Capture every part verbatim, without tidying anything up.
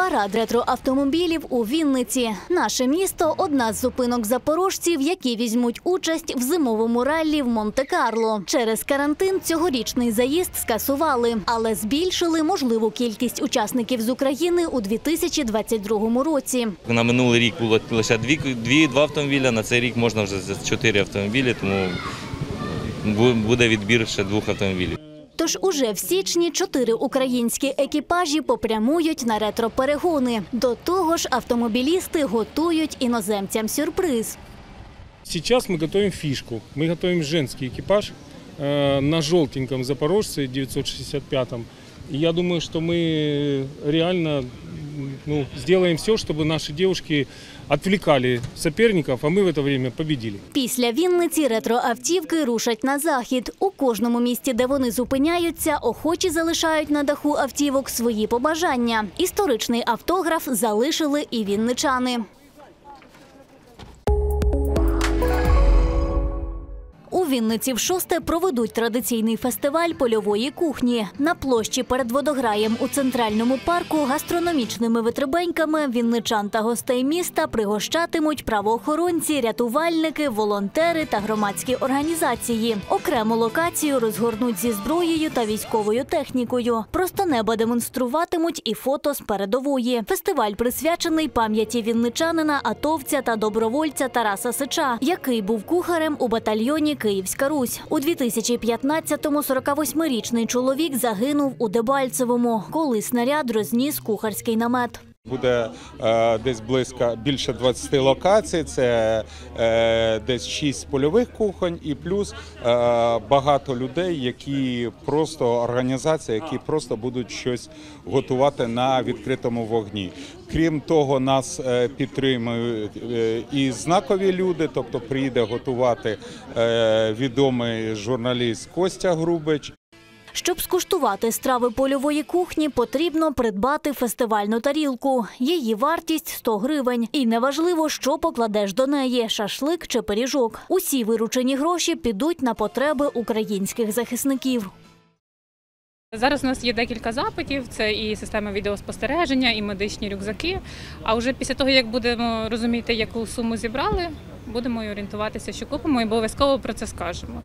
Парад ретроавтомобілів у Вінниці. Наше місто – одна з зупинок запорожців, які візьмуть участь в зимовому раллі в Монте-Карло. Через карантин цьогорічний заїзд скасували, але збільшили можливу кількість учасників з України у дві тисячі двадцять другому році. На минулий рік було лише дві, дві, два автомобілі, на цей рік можна вже за чотири автомобілі, тому буде відбір ще двох автомобілів. Тож уже в січні чотири українські екіпажі попрямують на ретро-перегони. До того ж, автомобілісти готують іноземцям сюрприз. Сейчас мы готовим фишку. Мы готовим женский экипаж на желтеньком Запорожце девятьсот шестьдесят пятом. И я думаю, что мы реально ну, сделаем все, чтобы наши девушки отвлекали соперников, а мы в это время победили. Після Вінниці ретроавтівки рушать на захід. У кожному місті, де вони зупиняються, охочі залишають на даху автівок свої побажання. Історичний автограф залишили і вінничани. У Вінниці вшосте проведуть традиційний фестиваль польової кухні. На площі перед водограєм у центральному парку гастрономічними витребеньками вінничан та гостей міста пригощатимуть правоохоронці, рятувальники, волонтери та громадські організації. Окрему локацію розгорнуть зі зброєю та військовою технікою. Просто неба демонструватимуть і фото з передової. Фестиваль присвячений пам'яті вінничанина, атовця та добровольця Тараса Сича, який був кухарем у батальйоні «Київська Русь». У дві тисячі п'ятнадцятому сорокавосьмирічний чоловік загинув у Дебальцевому, коли снаряд розніс кухарський намет. Буде е, десь близько більше двадцяти локацій, це е, десь шість польових кухонь і плюс е, багато людей, які просто, організації, які просто будуть щось готувати на відкритому вогні. Крім того, нас е, підтримують е, і знакові люди, тобто приїде готувати е, відомий журналіст Костя Грубич. Щоб скуштувати страви польової кухні, потрібно придбати фестивальну тарілку. Її вартість – сто гривень. І неважливо, що покладеш до неї – шашлик чи пиріжок. Усі виручені гроші підуть на потреби українських захисників. Зараз у нас є декілька запитів, це і система відеоспостереження, і медичні рюкзаки. А вже після того, як будемо розуміти, яку суму зібрали, будемо орієнтуватися, що купимо, і обов'язково про це скажемо.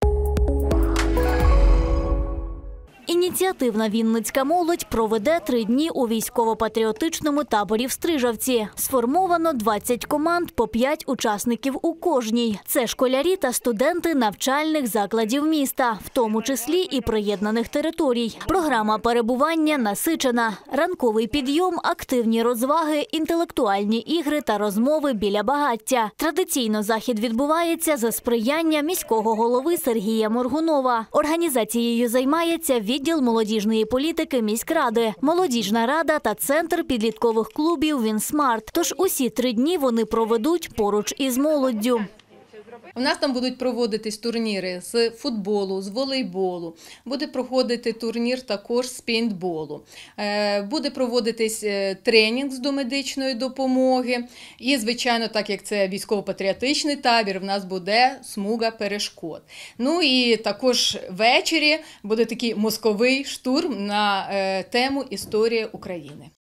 Ініціативна вінницька молодь проведе три дні у військово-патріотичному таборі в Стрижавці. Сформовано двадцять команд, по п'ять учасників у кожній. Це школярі та студенти навчальних закладів міста, в тому числі і приєднаних територій. Програма перебування насичена. Ранковий підйом, активні розваги, інтелектуальні ігри та розмови біля багаття. Традиційно захід відбувається за сприяння міського голови Сергія Моргунова. Організацією займається відділ молодіжної політики міськради, молодіжна рада та центр підліткових клубів «Вінсмарт». Тож усі три дні вони проведуть поруч із молоддю. У нас там будуть проводитись турніри з футболу, з волейболу, буде проходити турнір також з пейнтболу, буде проводитись тренінг з домедичної допомоги і, звичайно, так як це військово-патріотичний табір, в нас буде смуга перешкод. Ну і також ввечері буде такий мозковий штурм на тему «Історія України».